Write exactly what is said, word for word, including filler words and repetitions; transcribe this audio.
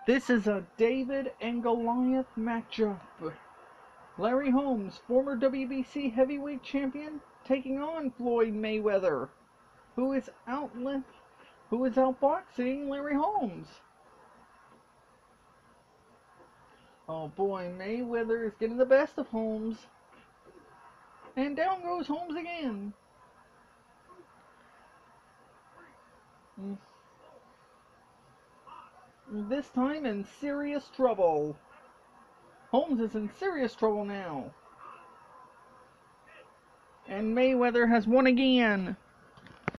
This is a David and Goliath matchup. Larry Holmes, former W B C heavyweight champion, taking on Floyd Mayweather, who is out who is outboxing Larry Holmes. Oh boy, Mayweather is getting the best of Holmes. And down goes Holmes again. This time in serious trouble. Holmes is in serious trouble now. And Mayweather has won again.